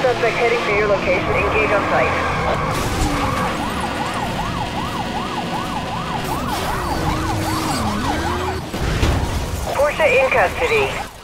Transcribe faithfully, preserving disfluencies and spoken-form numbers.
suspect heading for your location. Engage on site. Porsche in custody.